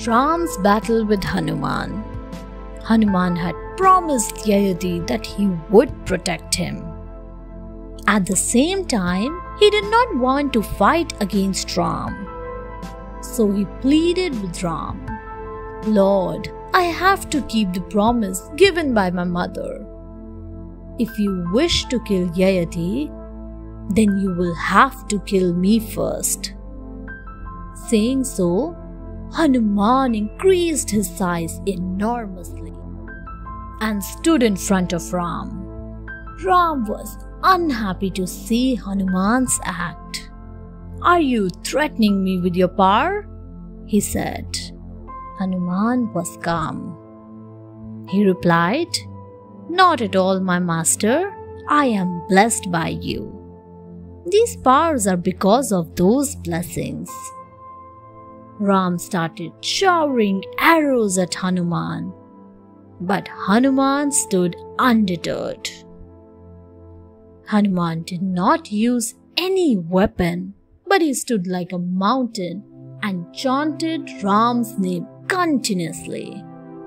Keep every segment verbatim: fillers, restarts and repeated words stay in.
Ram's battle with Hanuman. Hanuman had promised Yayati that he would protect him. At the same time, he did not want to fight against Ram. So he pleaded with Ram, "Lord, I have to keep the promise given by my mother. If you wish to kill Yayati, then you will have to kill me first." Saying so, Hanuman increased his size enormously and stood in front of Ram. Ram was unhappy to see Hanuman's act. "Are you threatening me with your power?" he said. Hanuman was calm. He replied, "Not at all, my master. I am blessed by you. These powers are because of those blessings." Ram started showering arrows at Hanuman, but Hanuman stood undeterred. Hanuman did not use any weapon, but he stood like a mountain and chanted Ram's name continuously.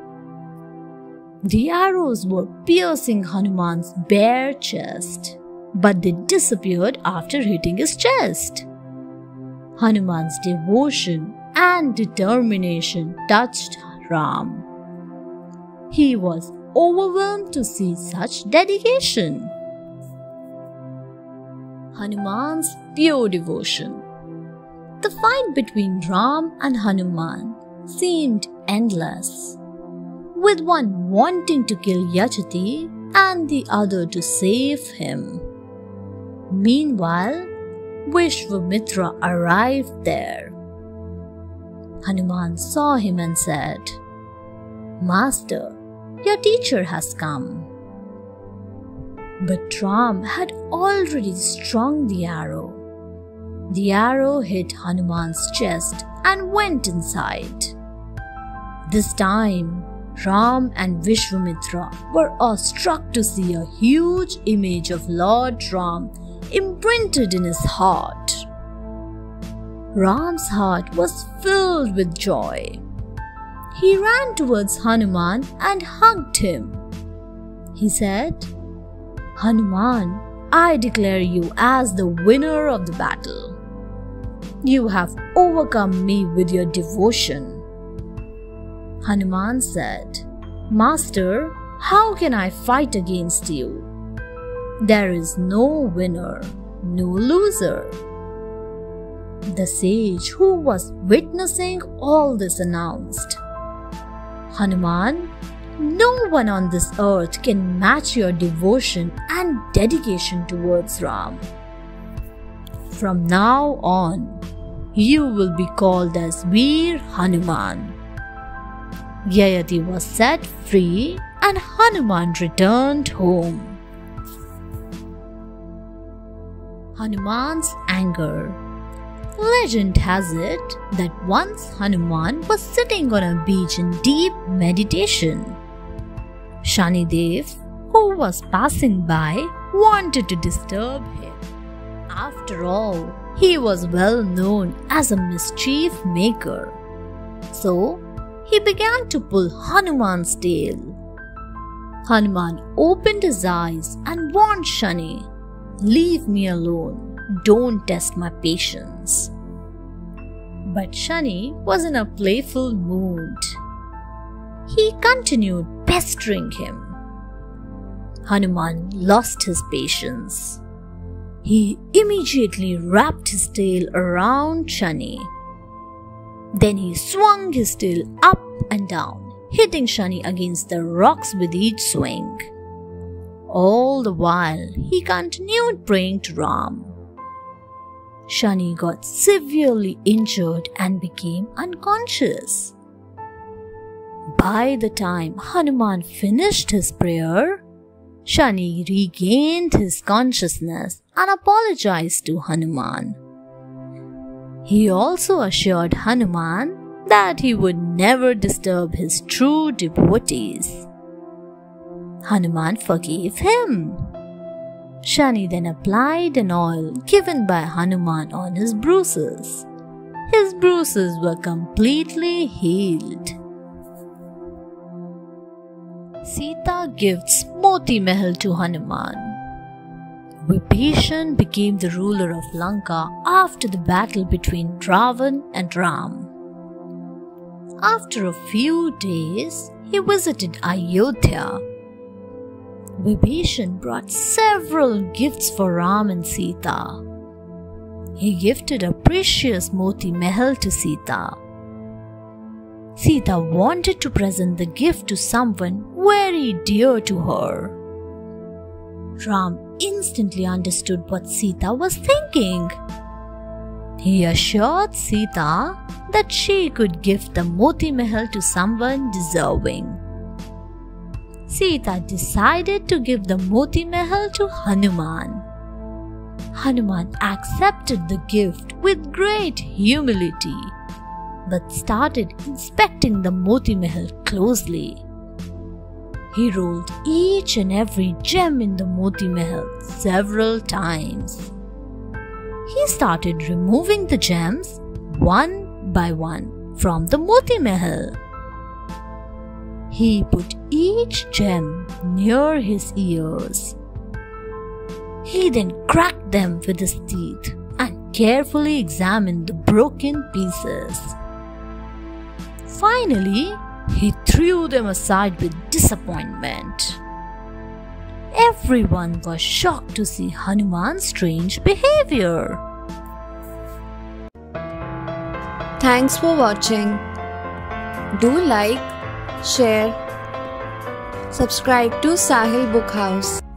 The arrows were piercing Hanuman's bare chest, but they disappeared after hitting his chest. Hanuman's devotion and determination touched Ram. He was overwhelmed to see such dedication. Hanuman's pure devotion. The fight between Ram and Hanuman seemed endless, with one wanting to kill Yayati and the other to save him. Meanwhile, Vishwamitra arrived there. Hanuman saw him and said, "Master, your teacher has come." But Ram had already strung the arrow. The arrow hit Hanuman's chest and went inside. This time, Ram and Vishwamitra were awestruck to see a huge image of Lord Ram imprinted in his heart. Ram's heart was filled with joy. He ran towards Hanuman and hugged him. He said, "Hanuman, I declare you as the winner of the battle. You have overcome me with your devotion." Hanuman said, "Master, how can I fight against you? There is no winner, no loser." The sage who was witnessing all this announced, "Hanuman, no one on this earth can match your devotion and dedication towards Ram. From now on, you will be called as Veer Hanuman." Yayati was set free and Hanuman returned home. Hanuman's anger. Legend has it that once Hanuman was sitting on a beach in deep meditation. Shanidev, who was passing by, wanted to disturb him. After all, he was well known as a mischief maker. So, he began to pull Hanuman's tail. Hanuman opened his eyes and warned Shani, "Leave me alone. Don't test my patience." But Shani was in a playful mood. He continued pestering him. Hanuman lost his patience. He immediately wrapped his tail around Shani. Then he swung his tail up and down, hitting Shani against the rocks with each swing. All the while, he continued praying to Ram. Shani got severely injured and became unconscious. By the time Hanuman finished his prayer, Shani regained his consciousness and apologized to Hanuman. He also assured Hanuman that he would never disturb his true devotees. Hanuman forgave him. Shani then applied an oil given by Hanuman on his bruises. his bruises were completely healed. Sita gifts Moti Mahal to Hanuman. Vibhishan became the ruler of Lanka after the battle between Ravan and Ram. After a few days, he visited Ayodhya. Vibhishan brought several gifts for Ram and Sita. He gifted a precious Moti Mahal to Sita. Sita wanted to present the gift to someone very dear to her. Ram instantly understood what Sita was thinking. He assured Sita that she could gift the Moti Mahal to someone deserving. Sita decided to give the Moti Mahal to Hanuman. Hanuman accepted the gift with great humility, but started inspecting the Moti Mahal closely. He rolled each and every gem in the Moti Mahal several times. He started removing the gems one by one from the Moti Mahal. He put each gem near his ears. He then cracked them with his teeth and carefully examined the broken pieces. Finally, he threw them aside with disappointment. Everyone was shocked to see Hanuman's strange behavior. Thanks for watching. Do like, share, subscribe to Sahil Book House.